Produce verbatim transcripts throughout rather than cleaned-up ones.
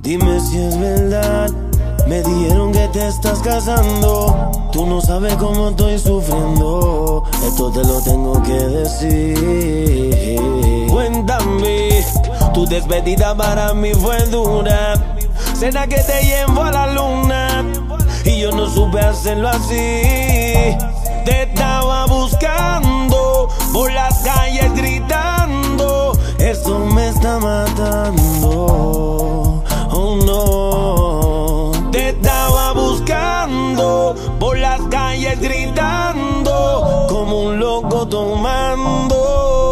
Dime si es verdad. Me dijeron que te estás casando. Tú no sabes cómo estoy sufriendo. Esto te lo tengo que decir. Cuéntame, tu despedida para mí fue dura. Cena que te llevo a la luna y yo no supe hacerlo así. Te estaba buscando por las calles gritando. Esto me está matando. Oh no. Te estaba buscando por las calles gritando como un loco tomando.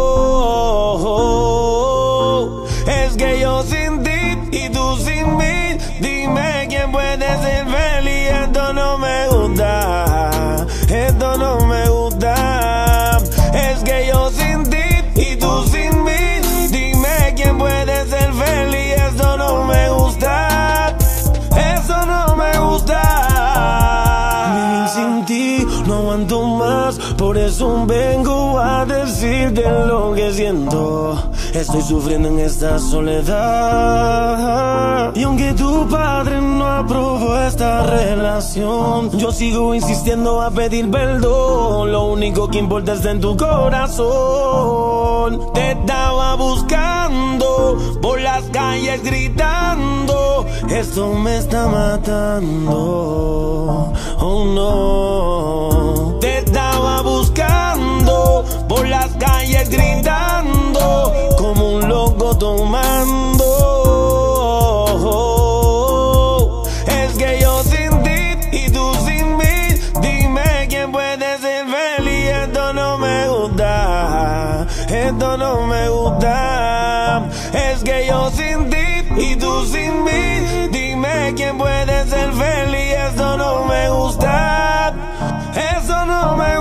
Es que yo sin ti y tú sin mí. Dime quién puede ser feliz. Esto no me gusta. Esto no me gusta. Es que yo sin ti y tú sin mí. Dime quién puede ser feliz. Esto no me gusta. Eso no me gusta. Vivir sin ti no aguanto más. Por eso vengo a decirte lo que siento. Estoy sufriendo en esta soledad. Y aunque tu padre no aprobó esta relación, yo sigo insistiendo a pedir perdón. Lo único que importa está en tu corazón. Te estaba buscando por las calles gritando. Esto me está matando. Oh no. Te estaba buscando por las calles gritando como un loco tomando. Es que yo sin ti y tú sin mí. Dime quién puede ser feliz. Esto no me gusta. Esto no me gusta. Es que yo sin ti y tú sin mí. Dime quién puede ser feliz. Esto no me gusta. Eso no me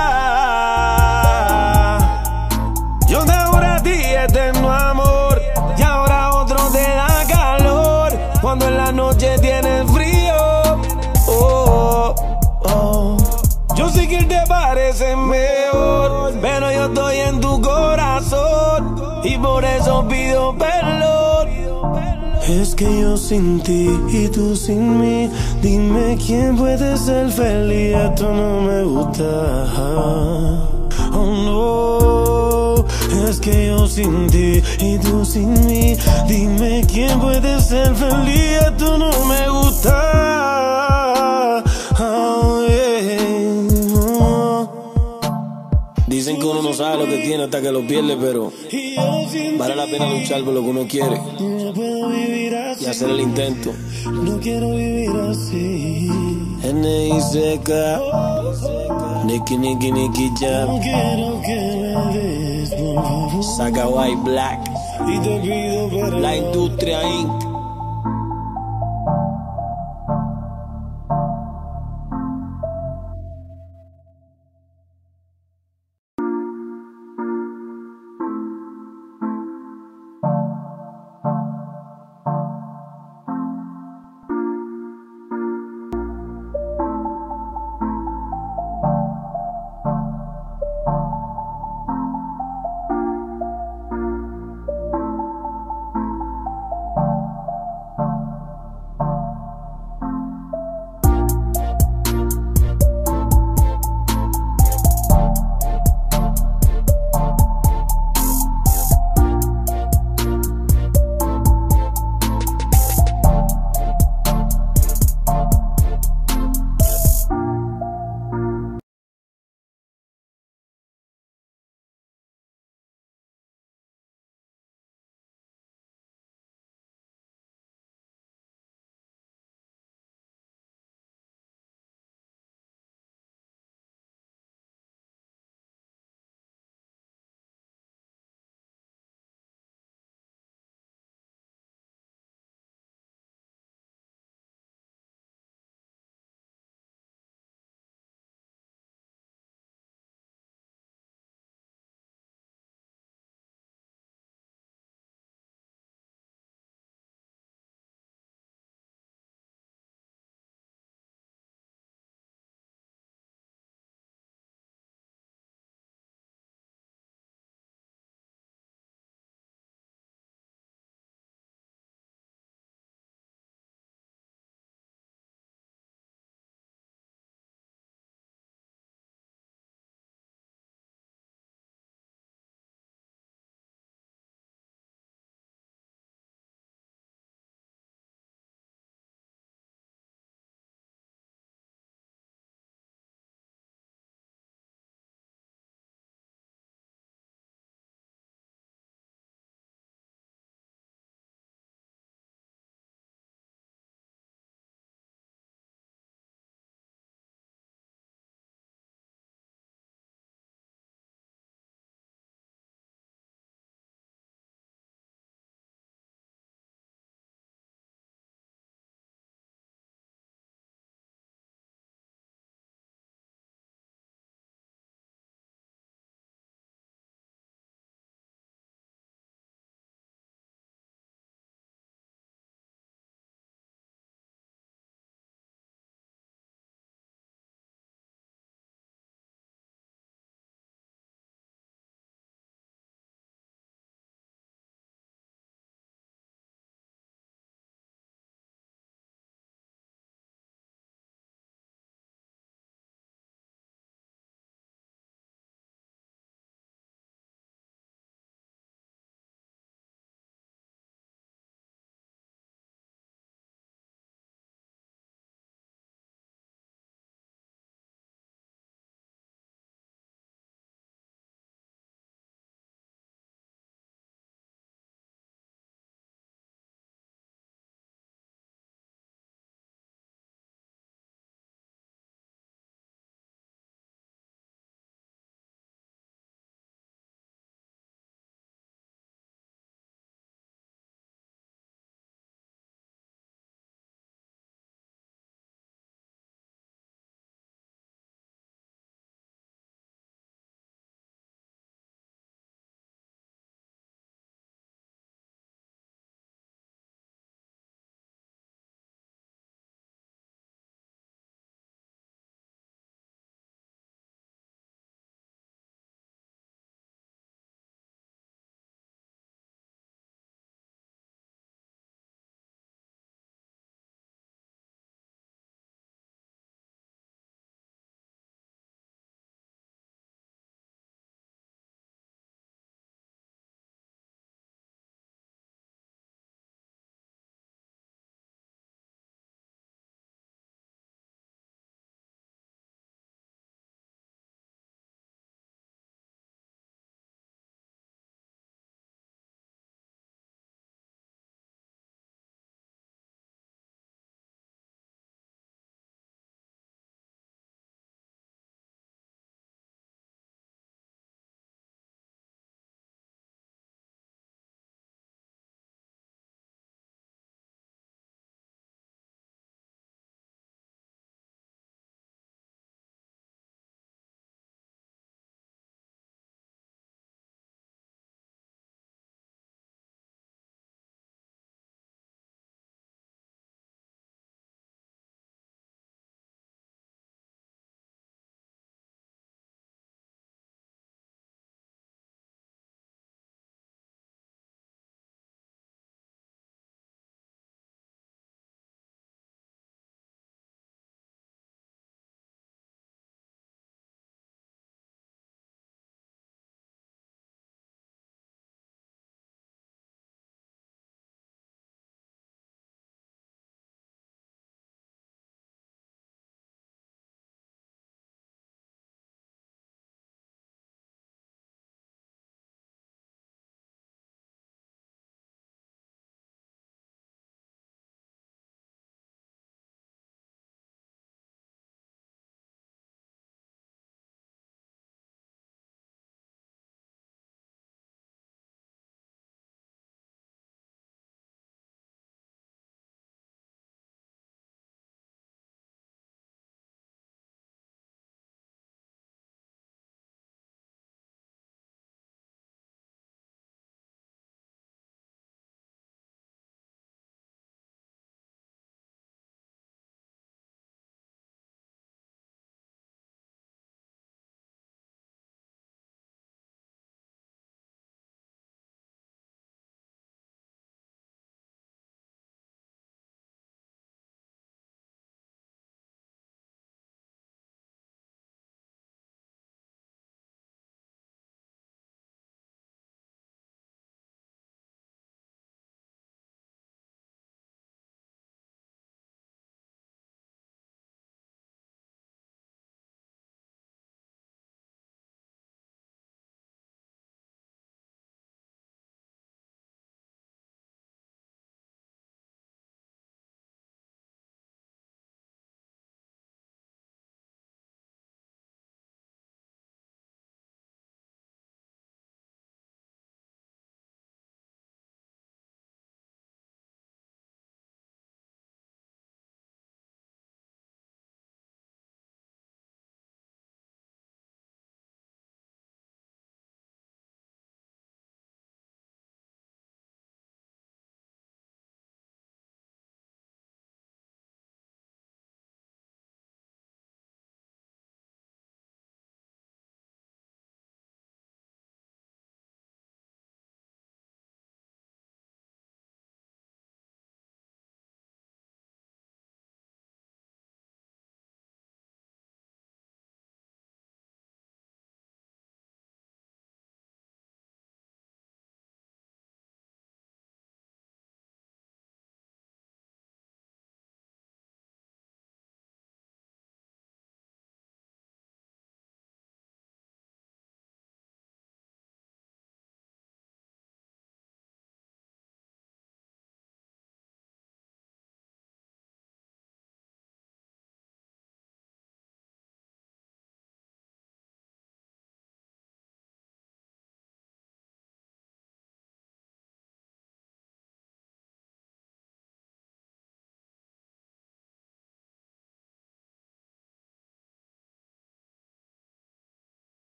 gusta. Yo te juro a ti eterno amor, y ahora otro te da calor cuando en la noche tienes frío. Oh, oh. Yo sé que él te parece mejor, pero yo estoy en tu corazón y por eso pido perdón. Es que yo sin ti y tú sin mí. Dime quién puede ser feliz. Esto no me gusta. Oh no. Es que yo sin ti y tú sin mí. Dime quién puede ser feliz. Esto no me gusta. Oh, yeah. Oh. Dicen que uno no sabe lo que tiene hasta que lo pierde, pero vale la pena luchar por lo que uno quiere y hacer el intento. No quiero vivir así. N I C K, Nicky Nicky Nicky Jam, No quiero que me des, por favor. Saga White Black, Y te pido perdón. La Industria Incorporated.